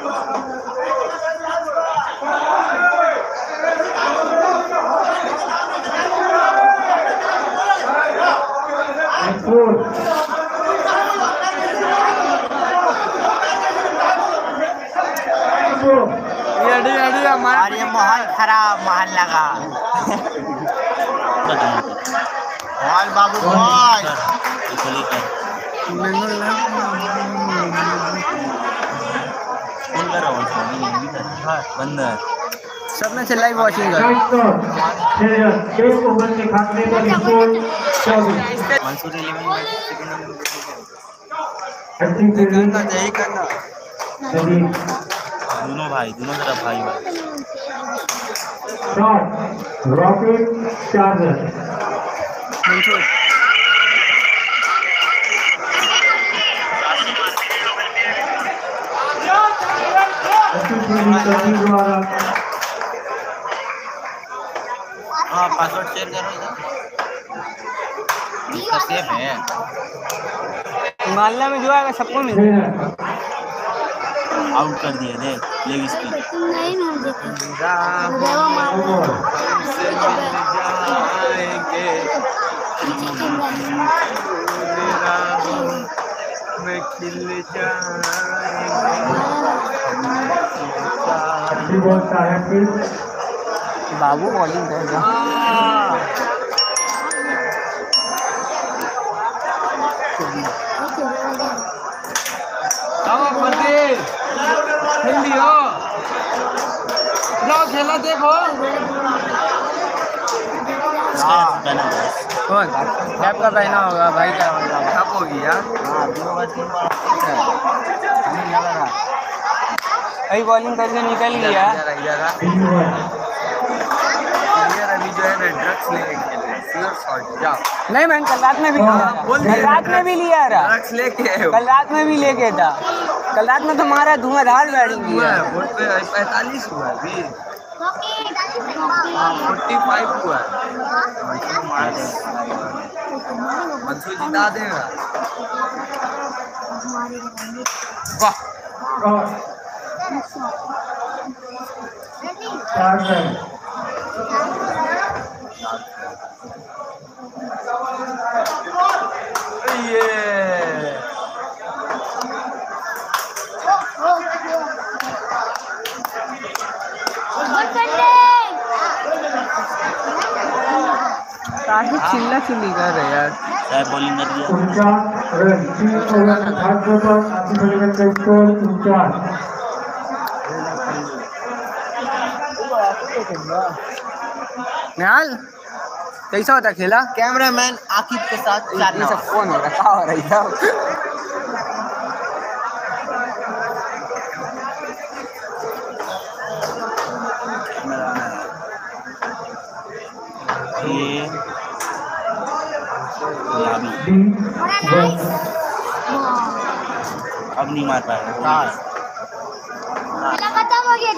और ये माहौल खराब माहौल लगा। माहौल बाबू बॉय बंदर सब में से लाइव वॉचिंग कर। मंसूर 11 करना दोनों भाई दोनों तरफ भाई भाई। रॉकेट चार्जर हाँ पासवर्ड शेयर करो इधर सेफ है। मालना में जो आएगा सबको मिलेगा। आउट कर दिया देख लेग स्पिन। मैं खिल बाबू बॉलिंग करेगा। खेला देखो कैप का पहना होगा भाई का कब होगी यार। अभी बॉलिंग करके निकल गया। अभी जो है ना ड्रग्स लेके खेल रहे हैं। नहीं मैंने कल रात में भी लिया था। ड्रग्स लेके कल रात में भी लेके था। कल रात में तो हमारा धुआंधार बैटिंग हुआ है। 45 हुआ अभी 45 हुआ। मंसूर जिता देगा। वाह काफी चिल्ला चिल्ली कर रहे यार। बॉलिंग कर दिया। निहाल कैसा होता खेला? कैमरामैन आकिब के साथ ये सब कौन हो रहा है? क्या हो रही है? अब नहीं मार पाएगा। खत्म हो गया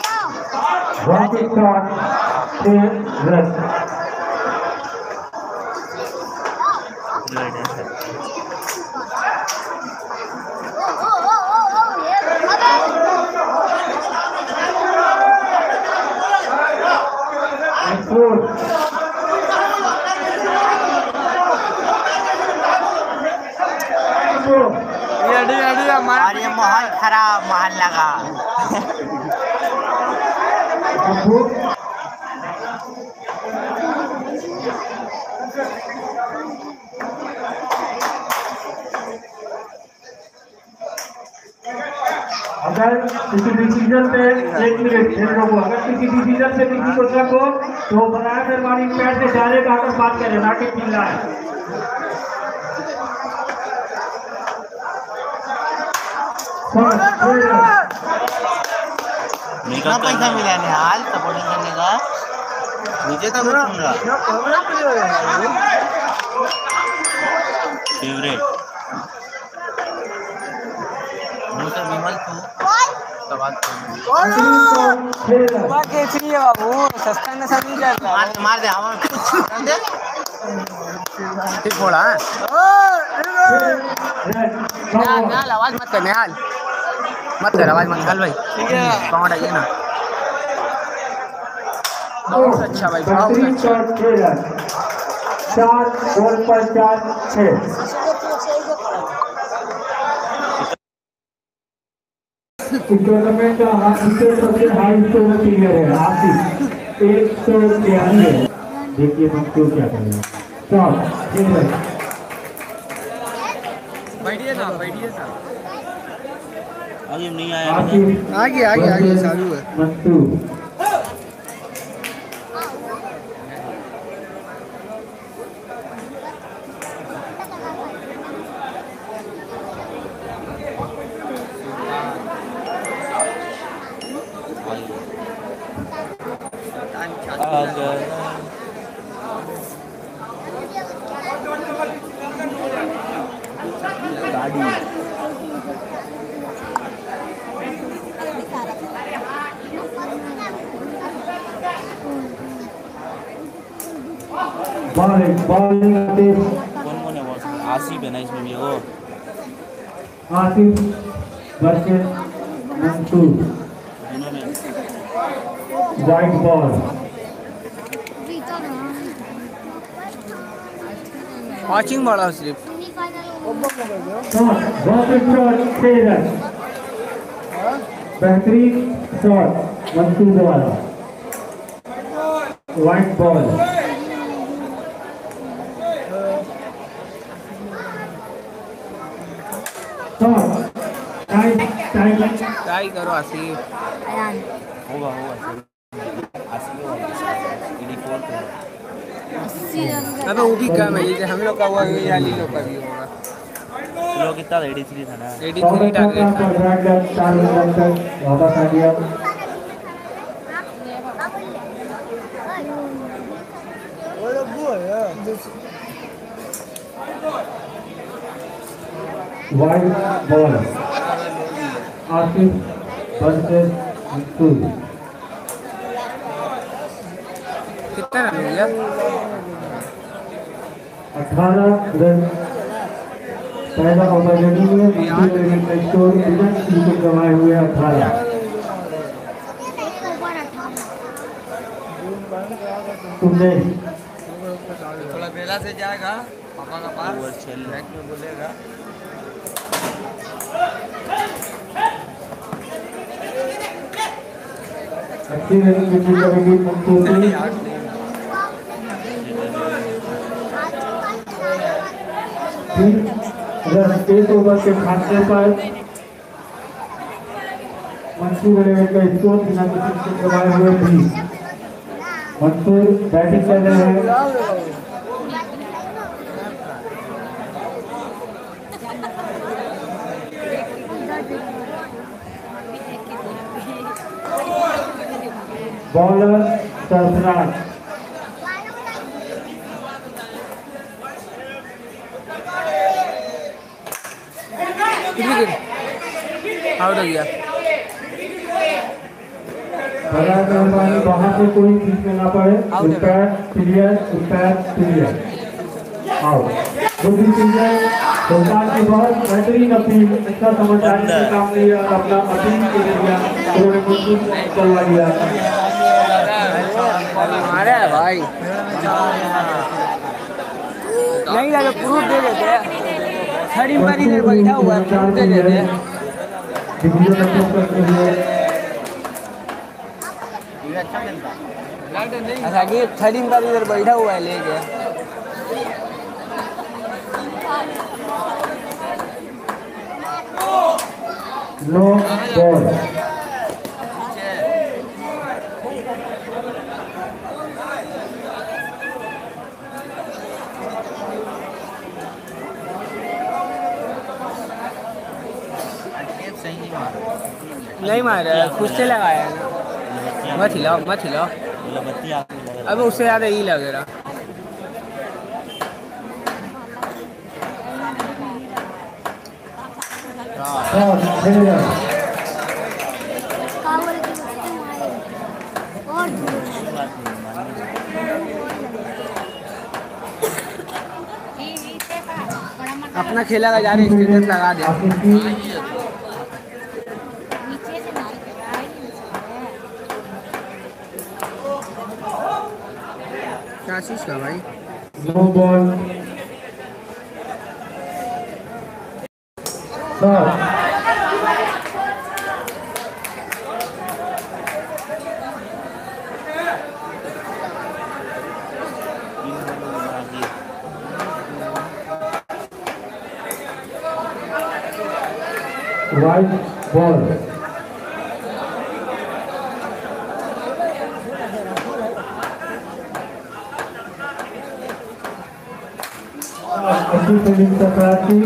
और ये माहौल खराब माहौल लगा। अगर किसी डिसीजन पे 1 मिनट लोगों अगर किसी डिसीजन पे किसी को शक हो तो बनाया मेहरबानी पैर से डायरेक्ट आकर बात करें ना कि चिल्लाएं। कितना पैसा मिला निहाल सपोर्टिंग करने का? मुझे तो कुछ मिला। फेवरेट मुझे विमल तू सवाल केसरी है बाबू सस्ता में सब नहीं करता। मार दे हमारे ठीक फोड़ा है। निहाल आवाज मत कर निहाल। मत कर आवाज मत चल भाई, ठीक है पाँव डालिए ना। बहुत अच्छा भाई, बहुत बेहतरीन अच्छा। शॉट 6 रन, 4 बॉल पर 4 6। टूर्नामेंट का हासिल सबसे हाई स्कोर प्लेयर है आसिफ 193। देखिए मंसूर क्या करेंगे। Shot 6 run. बैठिए ना, बैठिए ना। आगे नहीं आया आसिफ आगे आगे आगे चालू है। मंसूर गाड़ी बॉलिंग बॉलिंग आसिफ कौन है वो? आसिफ है ना इसमें भी वो। आसिफ वर्सेस मंसूर। दोनों में वाइट बॉल। वॉचिंग बड़ा सिर्फ। बहुत शॉट 6 रन। बेहतरीन शॉट मंसूर द्वारा। Wide ball. ट्राई करो आसिफ। होगा आसिफ होगा 84 पे। अबे वो भी कम है, जैसे हम लोग का हुआ है या ली लोग का भी होगा। लोग कितना 83 था ना। 83 टारगेट था। वापस आ गया। Wide ball. Asif versus Mansoor. कितना रन हो गया? 18 रन। पहला ओवर रेडी हुए का स्कोर विकेट गंवाए हुए 18। तुमने थोड़ा बेला से जाएगा पापा का पास, ओवर चल बैक में बोलेगा। अच्छी रनिंग विकेट करेंगी मंसूर की। रन 1 ओवर के खाते पर मंसूर लेवल का स्कोर बिना किसी विकेट गंवाए हुए 20। मंसूर बैटिंग कर रहे हैं। बॉलर सरफराज। आउट हो गया। बड़ा मेहरबानी वहां से कोई बीच में ना पड़े। उस्ताद क्लियर आउट। जो भी क्लियर सुल्तान की बहुत बेहतरीन अपील, अच्छा समझदारी से काम लिया और अपना अपील के लिए उन्होंने मुझे चलवा दिया। मारे है भाई, नहीं लगे प्रूफ दे देते। खड़ी पर इधर बैठा हुआ है, प्रूफ दे देते। डिवीजन अप्रोच करते हुए ऐसा कि खड़ी पर इधर बैठा हुआ है लेके। No ball. नहीं मारा, खुद से लगाया है ना। मत हिलाओ मत हिलाओ। अब उससे ज़्यादा ही लग रहा। अपना खेला का जा रहे स्टेटस लगा दे। आशीष का भाई। No ball. Shot. Wide ball. अच्छी फील्डिंग कर रहा थी।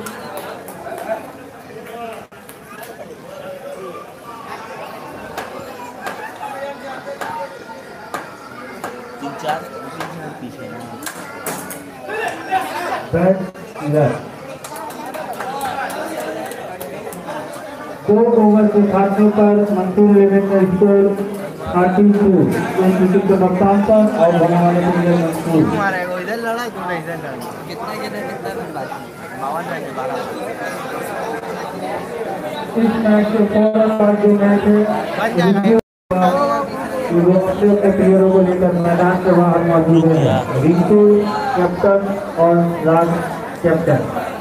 Bat left. 4 ओवर के खाते पर मंसूर लेने का स्कोर 32। एक विकेट के नुकसान पर और बना वाले के लिए मंसूर। तुम्हारा को इधर लड़ा तुमने इधर लड़ा कितने रन बाकी 52 रन 12। इस मैच के फौरन बाद जो मैच है यूरोपियों के प्लेयरों को लेकर मैदान के बाहर मौजूद है। रिंकू कैप्टन और राज कैप्टन।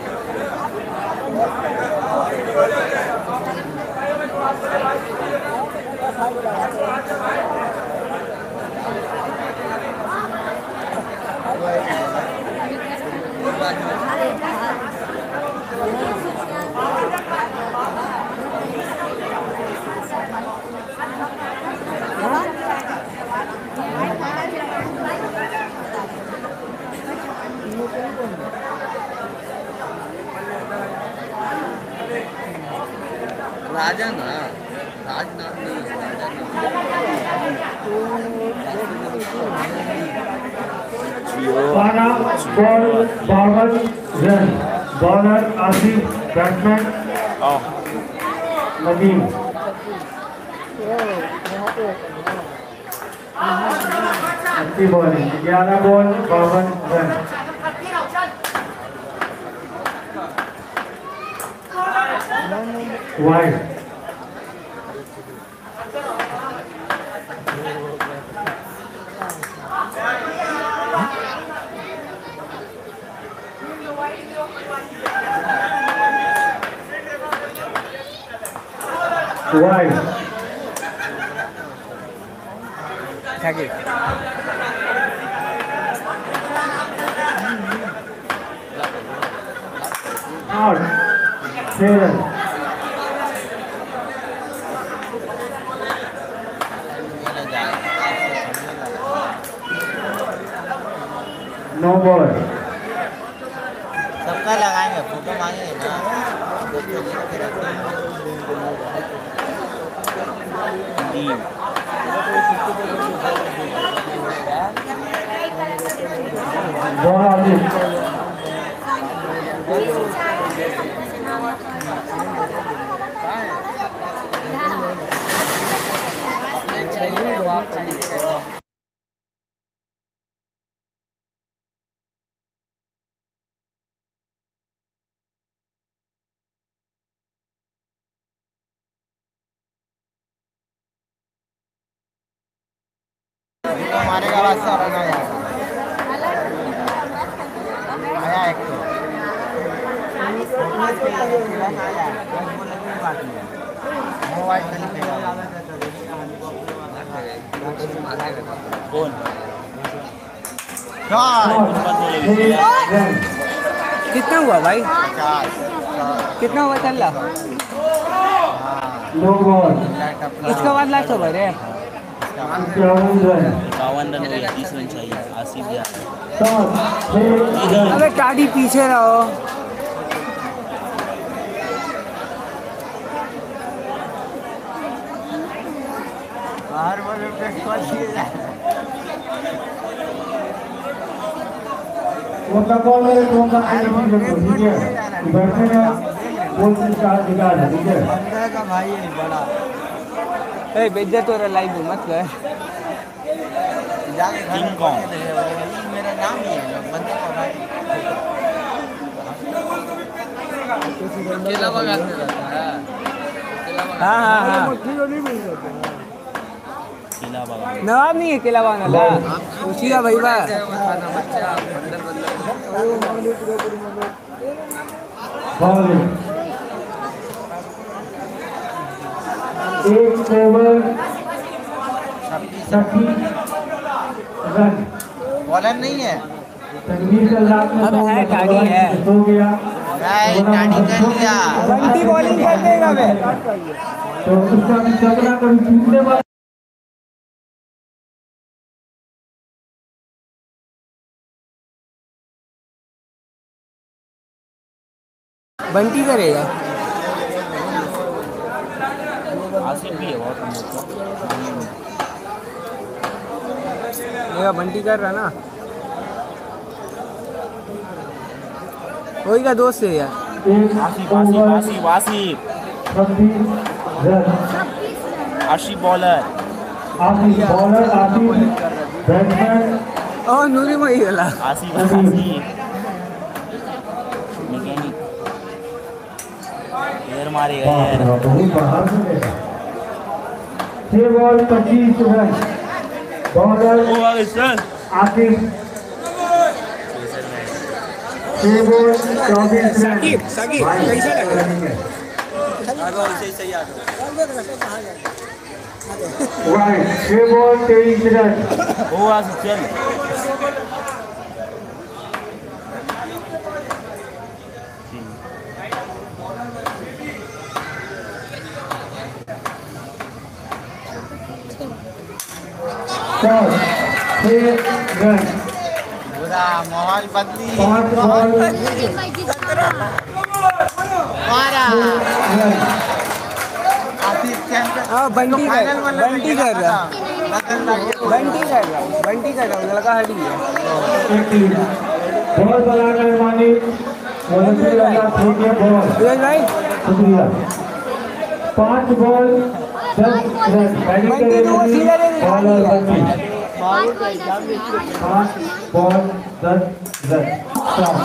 राजा ना राजनाथ नहीं पाना ball 52 run. Bowler Asif, batsman Nadeem. अच्छी bowling 11 ball 52 run. Wide. Wide. Out 6 run. No ball. सबका लगाएंगे फोटो मांगेंगे ना बॉल आगे। मारेगा रास्ता बना आया एक तो मोबाइल पे कौन कितना हुआ भाई? 50 कितना हुआ चल रहा? No ball. इसके बाद लास्ट ओवर है। 51 रन। 52 रन हो गया 30 रन चाहिए आसिफ यार अबे टाडी पीछे रहो। बाहर वाले पे कॉल किए जाए वो का बॉल है तो का ठीक है बैठने का बॉल से चार निकाल है ठीक है। बंदा का भाई है बड़ा ए बेइज्जत हो रहा लाइव मत कर। जाके घर में कौन मेरा नाम ही है बंदे का भाई केला बगाते रहता है हाँ हाँ हाँ नवाब नहीं है किला वाला उसी का भाई बा एक ओवर 36 रन। बॉलर नहीं है। तनवीर का लास्ट में अब है गाड़ी है हो गया। गाड़ी कर लिया। बंटी बॉलिंग कर देगा वे तो उसका भी चकरा कभी टूटने वाला बंटी करेगा। आसिफ भी है बहुत। मेरा बंटी कर रहा ना वही का दोस्त है यार। Asif Asif Asif 26 run. Asif bowler. Asif bowler, Asif batsman. और नूरी में ही वाला आसिफ आसिफ मैकेनिक एयर मारेगा यार। बहुत बाहर से लेगा। 6 ball 25 run. Bowler Asif 6 ball 24 run. कैसा लगा वाइड 6 बॉल 23 रन। ओ आसिफ चल। चार 6 रन। पूरा माहौल बदली। 5 बॉल मारा। रन। आसिफ चैंपियन। हाँ बंटी कर रहा बंटी कर रहा। बंटी कर रहा लड़का हटी है। बहुत बड़ा मेहरबानी वॉलंटियर लगा ठीक है बहुत भाई शुक्रिया। 5 बॉल 10 रन। बैटिंग बंटी तो वो सीधा ले bowler Bunty 5 ball 10 run. 4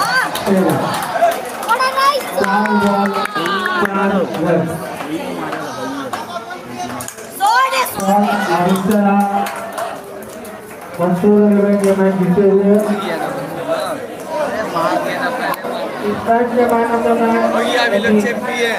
ball 4 run. Mansoor ये मैच जीते हुए इस मैच के मैन ऑफ द मैच